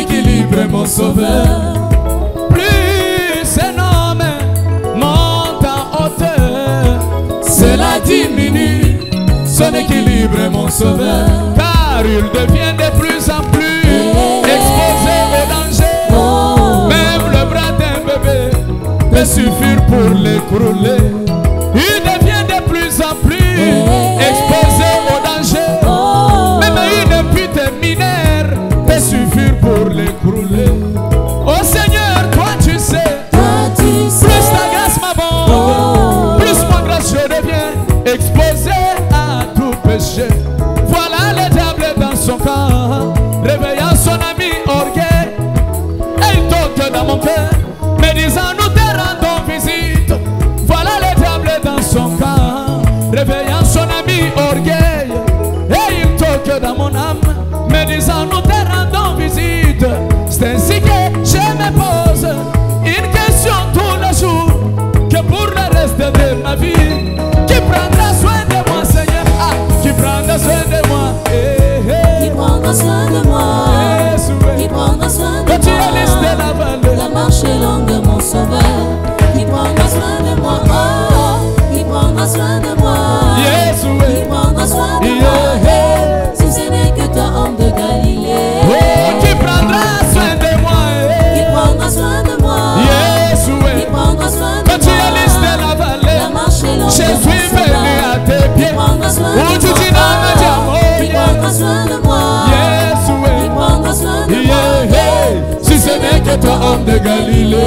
équilibre mon sauveur. Plus un homme monte en hauteur, cela diminue son équilibre mon sauveur. Car il devient de plus en plus exposé au danger. Même le bras d'un bébé peut suffire pour l'écrouler. Il devient de plus en plus exposé au danger. Même une pute mineure peut suffire pour l'écrouler. Oh Seigneur, toi tu sais, plus ta grâce m'abonde, plus mon grâce je deviens exposé à tout péché. Voilà le diable dans son camp, réveillant son ami orgueil. Et il toque dans mon cœur, me disant nous te rendons visite. Voilà le diable dans son camp, réveillant son ami orgueil. Et il toque dans mon âme, me disant nous te rendons visite. C'est ainsi que je me pose une question tous les jours, que pour le reste de ma vie, qui prendra soin de moi Seigneur, qui prendra soin de moi, qui prendra soin de moi, qui prendra soin de moi. La marche est longue mon sauveur, qui prendra soin de moi, qui prendra soin de moi, qui prendra soin de moi. Si ce n'est que toi homme de Galilée, qui prendra soin de moi, qui prendra soin de moi, qui prendra soin de moi. La marche est longue, je suis venu à tes pieds, qui prendra soin de moi, qui prendra soin de moi, qui prendra soin de moi. Si ce n'est que toi homme de Galilée.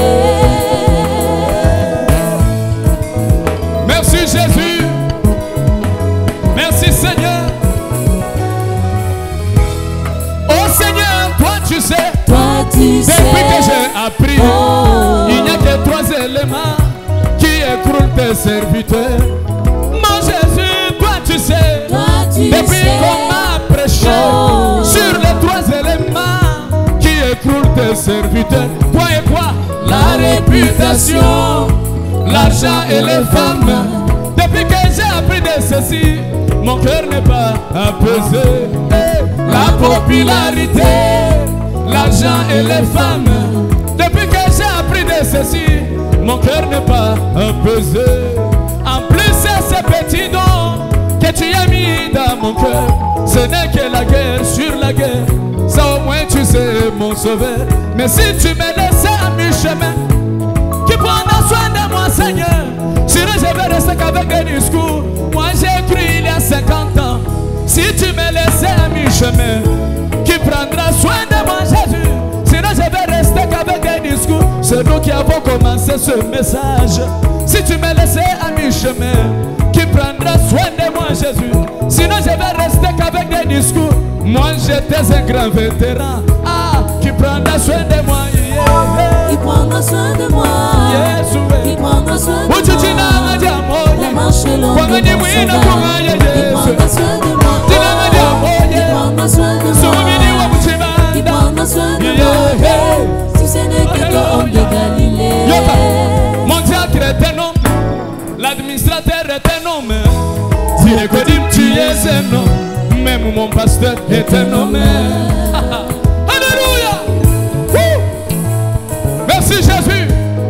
Merci Jésus, merci Seigneur. Oh Seigneur, toi tu sais, depuis que j'ai appris, il n'y a que trois éléments qui écroulent tes serviteurs. Mon Jésus, toi tu sais, depuis qu'on m'a prêché sur les trois éléments qui écroulent tes serviteurs. Quoi et quoi? La réputation, l'argent et les femmes. Depuis que j'ai appris de ceci, mon cœur n'est pas apaisé. La popularité, l'argent et les femmes. Depuis que j'ai appris de ceci, mon cœur n'est pas apaisé. En plus c'est ces petits dons que tu as mis dans mon cœur. Ce n'est que la guerre sur la guerre. Ça au moins tu sais mon sauveur. Mais si tu me laisses à mi-chemin, qui prendra soin de moi Seigneur. Sinon je vais rester qu'avec des discours. Moi j'ai cru il y a 50 ans. Si tu me laissais à mi-chemin, qui prendra soin de moi Jésus. Sinon je vais rester qu'avec des discours. C'est nous qui avons commencé ce message. Si tu me laissais à mi-chemin, qui prendra soin de moi Jésus. Sinon je vais rester qu'avec des discours. Moi j'étais un grand vétéran. Qui prendra soin de moi, qui prendra soin de moi, qui prendra soin de moi. La marche est longue, qui prendra soin de moi, qui prendra soin de moi, qui prendra soin de moi. Si ce n'est que toi homme de Galilée. Mon diacre est un homme, l'administrateur est un homme. Si les codimes tu es un homme, même mon pasteur est un homme. Merci Jésus.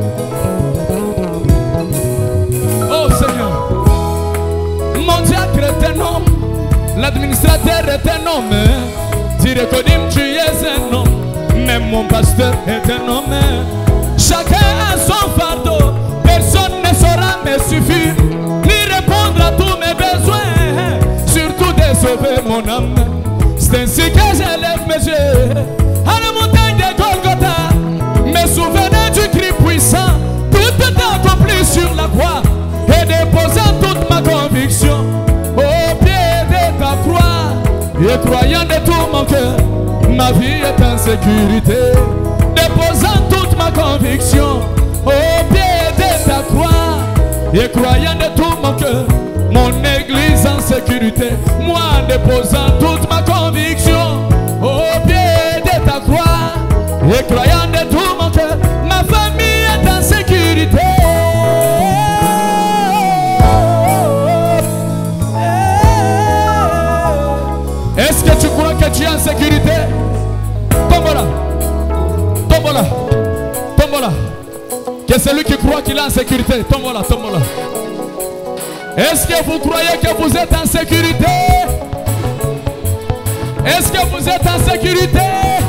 Oh Seigneur. Mon diacre est un homme, l'administrateur est un homme. Tirekodim, tu es un homme, même mon pasteur est un homme. Chacun a son fardeau, personne ne saura me suffire, ni répondre à tous mes besoins, surtout de sauver mon âme. C'est ainsi que j'élève mes yeux à la montagne de Golgotha, me souvenant du cri puissant, tout est accompli sur la croix, et déposant toute ma conviction au pied de ta croix, et croyant de tout mon cœur, ma vie est en sécurité, déposant toute ma conviction au pied de ta croix, et croyant de tout mon cœur, mon église en sécurité, moi déposant toute ma conviction au pied de ta croix, et croyant de tout mon cœur, ma famille est en sécurité. Est-ce que tu crois que tu es en sécurité? Comme là. Que celui qui croit qu'il est en sécurité, tombe là, tombe là. Est-ce que vous croyez que vous êtes en sécurité? Est-ce que vous êtes en sécurité?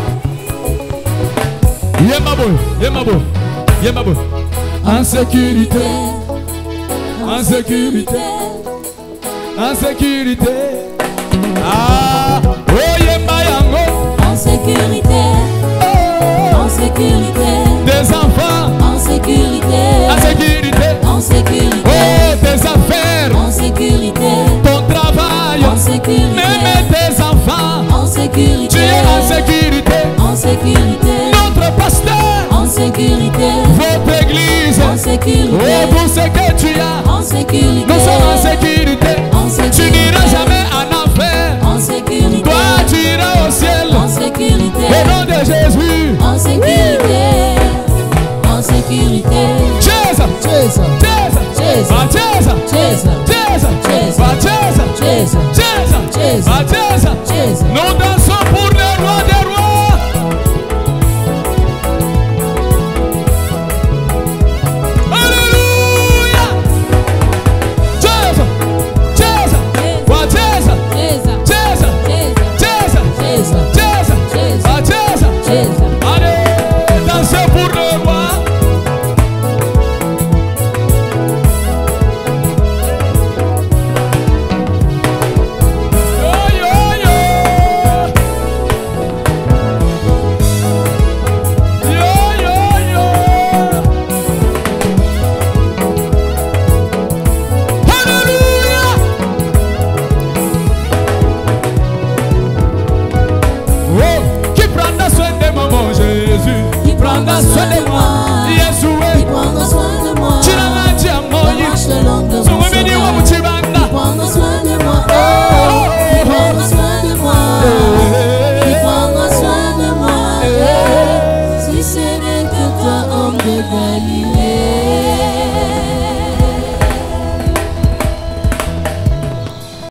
Yemabo, Yemabo, Yemabo. En sécurité, en sécurité, en sécurité. Ah, oh Yemayango. En sécurité, en sécurité. Des enfants, en sécurité, en sécurité. En sécurité, oh tes affaires, en sécurité. Ton travail, en sécurité. Même tes enfants, en sécurité. Tu es en sécurité, en sécurité. Notre pasteur, en sécurité. Votre église, en sécurité. Oh pour ce que tu as, en sécurité.